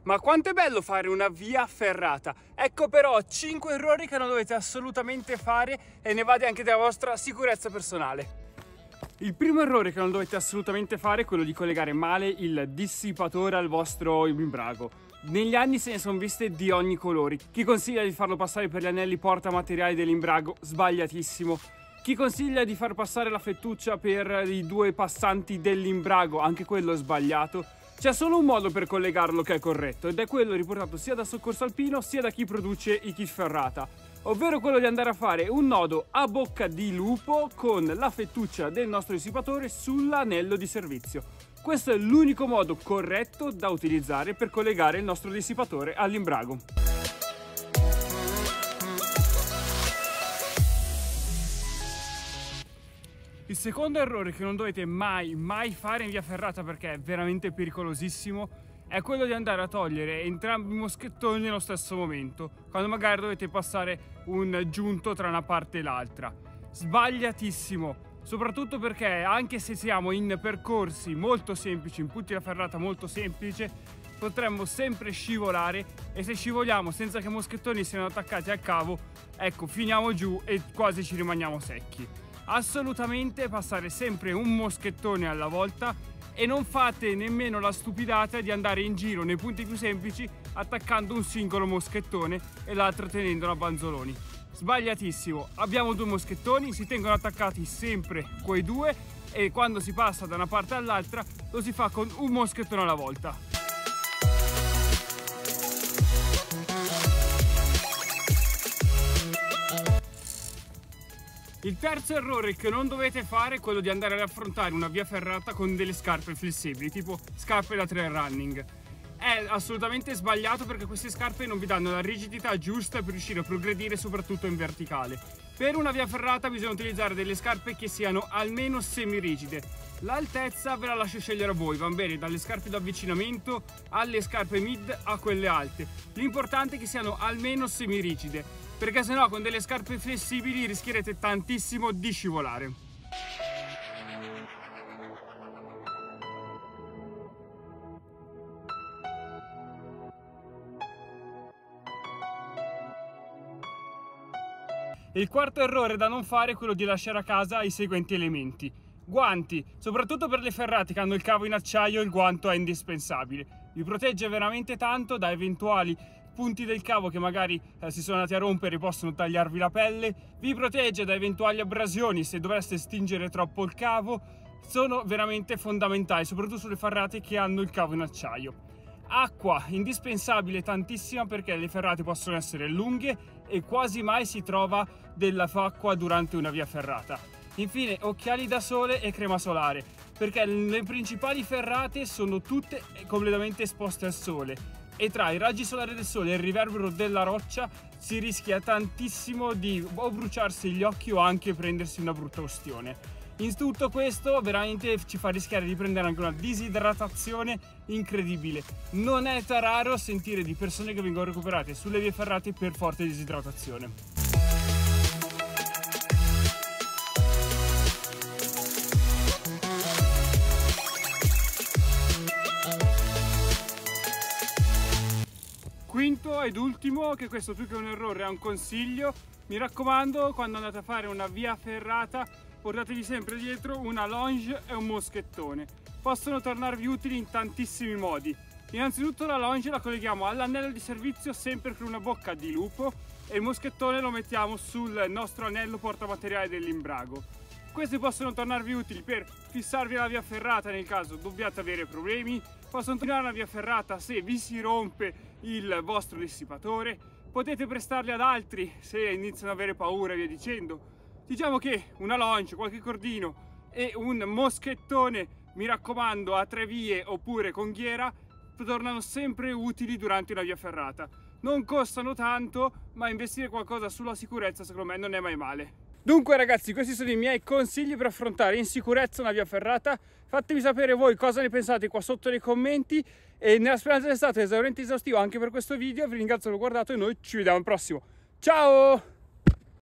Ma quanto è bello fare una via ferrata! Ecco però 5 errori che non dovete assolutamente fare e ne vade anche della vostra sicurezza personale. Il primo errore che non dovete assolutamente fare è quello di collegare male il dissipatore al vostro imbrago. Negli anni se ne sono viste di ogni colore. Chi consiglia di farlo passare per gli anelli portamateriali dell'imbrago? Sbagliatissimo. Chi consiglia di far passare la fettuccia per i 2 passanti dell'imbrago? Anche quello è sbagliato. C'è solo un modo per collegarlo che è corretto ed è quello riportato sia da Soccorso Alpino sia da chi produce i kit ferrata, ovvero quello di andare a fare un nodo a bocca di lupo con la fettuccia del nostro dissipatore sull'anello di servizio. Questo è l'unico modo corretto da utilizzare per collegare il nostro dissipatore all'imbrago. Il secondo errore che non dovete mai fare in via ferrata, perché è veramente pericolosissimo, è quello di andare a togliere entrambi i moschettoni nello stesso momento, quando magari dovete passare un giunto tra una parte e l'altra. Sbagliatissimo, soprattutto perché anche se siamo in percorsi molto semplici, in punti da ferrata molto semplice, potremmo sempre scivolare e se scivoliamo senza che i moschettoni siano attaccati al cavo, ecco, finiamo giù e quasi ci rimaniamo secchi. Assolutamente passare sempre un moschettone alla volta e non fate nemmeno la stupidata di andare in giro nei punti più semplici attaccando un singolo moschettone e l'altro tenendolo a banzoloni. Sbagliatissimo, abbiamo 2 moschettoni, si tengono attaccati sempre quei 2 e quando si passa da una parte all'altra lo si fa con un moschettone alla volta. Il terzo errore che non dovete fare è quello di andare ad affrontare una via ferrata con delle scarpe flessibili, tipo scarpe da trail running. È assolutamente sbagliato perché queste scarpe non vi danno la rigidità giusta per riuscire a progredire soprattutto in verticale. Per una via ferrata bisogna utilizzare delle scarpe che siano almeno semirigide. L'altezza ve la lascio scegliere a voi, va bene, dalle scarpe da avvicinamento alle scarpe mid a quelle alte. L'importante è che siano almeno semirigide, perché sennò con delle scarpe flessibili rischierete tantissimo di scivolare. Il quarto errore da non fare è quello di lasciare a casa i seguenti elementi. Guanti, soprattutto per le ferrate che hanno il cavo in acciaio, il guanto è indispensabile. Vi protegge veramente tanto da eventuali punti del cavo che magari si sono andati a rompere e possono tagliarvi la pelle, vi protegge da eventuali abrasioni se dovreste stingere troppo il cavo. Sono veramente fondamentali, soprattutto sulle ferrate che hanno il cavo in acciaio. Acqua, indispensabile tantissima perché le ferrate possono essere lunghe e quasi mai si trova dell'acqua durante una via ferrata. Infine occhiali da sole e crema solare, perché le principali ferrate sono tutte completamente esposte al sole e tra i raggi solari del sole e il riverbero della roccia si rischia tantissimo di o bruciarsi gli occhi o anche prendersi una brutta ustione. In tutto questo veramente ci fa rischiare di prendere anche una disidratazione incredibile. Non è raro sentire di persone che vengono recuperate sulle vie ferrate per forte disidratazione. Quinto ed ultimo, che questo più che un errore è un consiglio, mi raccomando, quando andate a fare una via ferrata portatevi sempre dietro una longe e un moschettone. Possono tornarvi utili in tantissimi modi. Innanzitutto la longe la colleghiamo all'anello di servizio sempre con una bocca di lupo e il moschettone lo mettiamo sul nostro anello portamateriale dell'imbrago. Questi possono tornarvi utili per fissarvi la via ferrata nel caso dobbiate avere problemi, possono tornare la via ferrata se vi si rompe il vostro dissipatore, potete prestarli ad altri se iniziano ad avere paura e via dicendo. Diciamo che una longe, qualche cordino e un moschettone, mi raccomando, a 3 vie oppure con ghiera, tornano sempre utili durante una via ferrata. Non costano tanto, ma investire qualcosa sulla sicurezza secondo me non è mai male. Dunque ragazzi, questi sono i miei consigli per affrontare in sicurezza una via ferrata. Fatemi sapere voi cosa ne pensate qua sotto nei commenti e nella speranza sia stato esauriente e esaustivo anche per questo video. Vi ringrazio per aver guardato e noi ci vediamo al prossimo. Ciao!